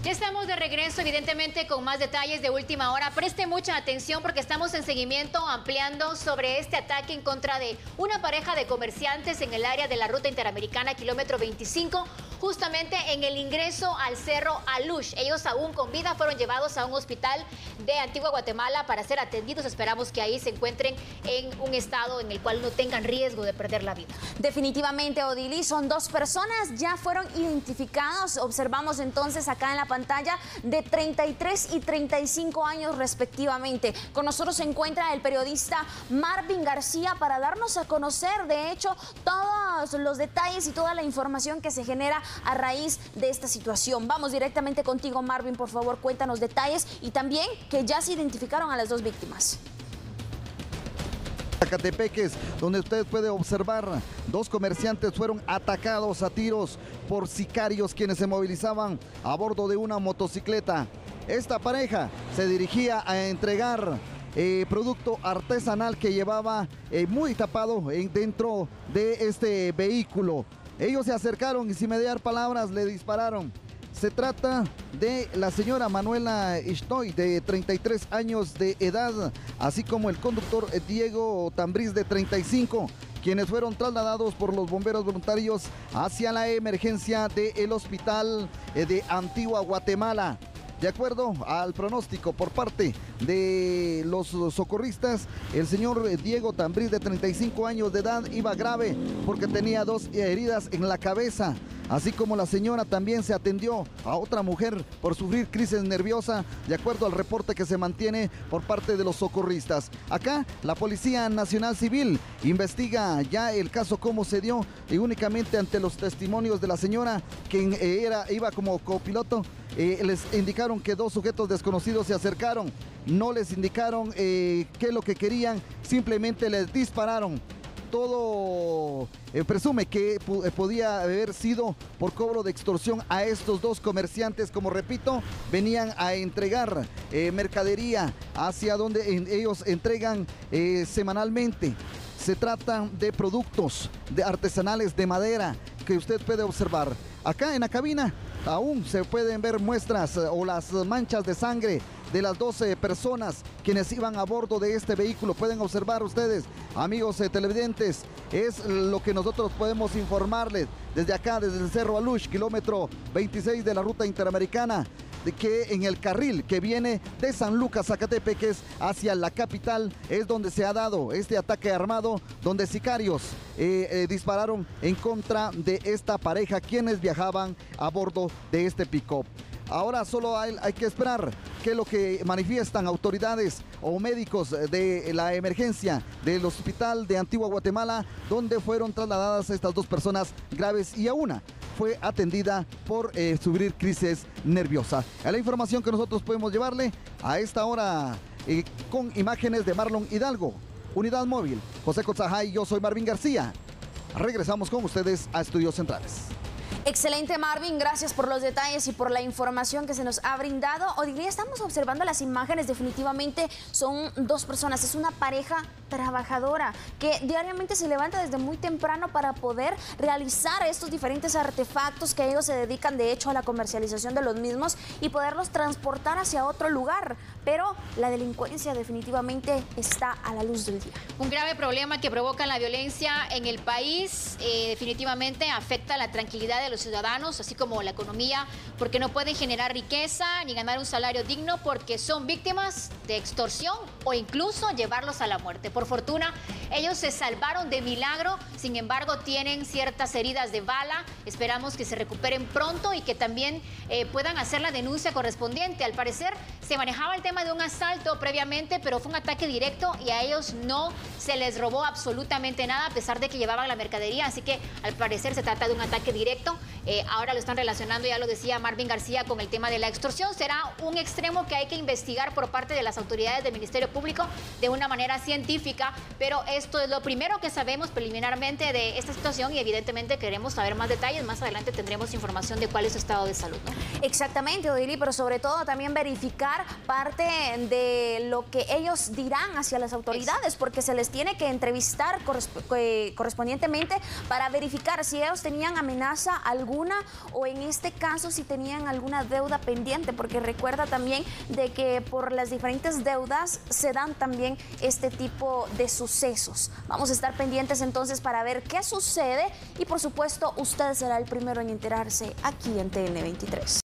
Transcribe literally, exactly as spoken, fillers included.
Ya estamos de regreso, evidentemente, con más detalles de última hora. Preste mucha atención porque estamos en seguimiento ampliando sobre este ataque en contra de una pareja de comerciantes en el área de la ruta interamericana, kilómetro veinticinco, justamente en el ingreso al Cerro Alush. Ellos aún con vida fueron llevados a un hospital de Antigua Guatemala para ser atendidos. Esperamos que ahí se encuentren en un estado en el cual no tengan riesgo de perder la vida. Definitivamente, Odili, son dos personas, ya fueron identificados. Observamos entonces acá en la pantalla de treinta y tres y treinta y cinco años respectivamente. Con nosotros se encuentra el periodista Marvin García para darnos a conocer, de hecho, todos los detalles y toda la información que se genera a raíz de esta situación. Vamos directamente contigo, Marvin, por favor, cuéntanos detalles y también que ya se identificaron a las dos víctimas. Zacatepeques, donde usted puede observar, dos comerciantes fueron atacados a tiros por sicarios quienes se movilizaban a bordo de una motocicleta. Esta pareja se dirigía a entregar eh, producto artesanal que llevaba eh, muy tapado en, dentro de este vehículo. Ellos se acercaron y sin mediar palabras le dispararon. Se trata de la señora Manuela Ishtoy, de treinta y tres años de edad, así como el conductor Diego Tambriz, de treinta y cinco, quienes fueron trasladados por los bomberos voluntarios hacia la emergencia del hospital de Antigua Guatemala. De acuerdo al pronóstico por parte de los socorristas, el señor Diego Tambriz, de treinta y cinco años de edad, iba grave porque tenía dos heridas en la cabeza, así como la señora también se atendió a otra mujer por sufrir crisis nerviosa, de acuerdo al reporte que se mantiene por parte de los socorristas. Acá la Policía Nacional Civil investiga ya el caso, cómo se dio, y únicamente ante los testimonios de la señora, quien era, iba como copiloto, Eh, les indicaron que dos sujetos desconocidos se acercaron, no les indicaron eh, qué es lo que querían, simplemente les dispararon. Todo eh, presume que eh, podía haber sido por cobro de extorsión a estos dos comerciantes. Como repito, venían a entregar eh, mercadería hacia donde en, ellos entregan eh, semanalmente. Se trata de productos de artesanales de madera que usted puede observar. Acá en la cabina aún se pueden ver muestras eh, o las manchas de sangre de las doce personas quienes iban a bordo de este vehículo. Pueden observar ustedes, amigos eh, televidentes, es lo que nosotros podemos informarles desde acá, desde el Cerro Alush, kilómetro veintiséis de la ruta interamericana, de que en el carril que viene de San Lucas, Zacatepeques, hacia la capital, es donde se ha dado este ataque armado, donde sicarios eh, eh, dispararon en contra de esta pareja, quienes viajaban a bordo de este pick-up. Ahora solo hay, hay que esperar qué es lo que manifiestan autoridades o médicos de la emergencia del hospital de Antigua Guatemala, donde fueron trasladadas estas dos personas graves y a una fue atendida por eh, sufrir crisis nerviosa. Es la información que nosotros podemos llevarle a esta hora eh, con imágenes de Marlon Hidalgo, Unidad Móvil, José Cotzajay, yo soy Marvin García. Regresamos con ustedes a Estudios Centrales. Excelente, Marvin, gracias por los detalles y por la información que se nos ha brindado. Hoy día estamos observando las imágenes, definitivamente son dos personas, es una pareja trabajadora que diariamente se levanta desde muy temprano para poder realizar estos diferentes artefactos que ellos se dedican de hecho a la comercialización de los mismos y poderlos transportar hacia otro lugar, pero la delincuencia definitivamente está a la luz del día. Un grave problema que provoca la violencia en el país, eh, definitivamente afecta la tranquilidad de los ciudadanos, así como la economía, porque no pueden generar riqueza ni ganar un salario digno porque son víctimas de extorsión o incluso llevarlos a la muerte. Por fortuna, ellos se salvaron de milagro, sin embargo, tienen ciertas heridas de bala. Esperamos que se recuperen pronto y que también eh, puedan hacer la denuncia correspondiente. Al parecer, se manejaba el tema de un asalto previamente, pero fue un ataque directo y a ellos no se les robó absolutamente nada, a pesar de que llevaban la mercadería. Así que, al parecer, se trata de un ataque directo. Eh, ahora lo están relacionando, ya lo decía Marvin García, con el tema de la extorsión. Será un extremo que hay que investigar por parte de las autoridades del Ministerio Público de una manera científica. específica, pero esto es lo primero que sabemos preliminarmente de esta situación y evidentemente queremos saber más detalles. Más adelante tendremos información de cuál es su estado de salud, ¿no? Exactamente, Odili, pero sobre todo también verificar parte de lo que ellos dirán hacia las autoridades, porque se les tiene que entrevistar corresp eh, correspondientemente para verificar si ellos tenían amenaza alguna o en este caso si tenían alguna deuda pendiente, porque recuerda también de que por las diferentes deudas se dan también este tipo de sucesos. Vamos a estar pendientes entonces para ver qué sucede y por supuesto usted será el primero en enterarse aquí en T N veintitrés.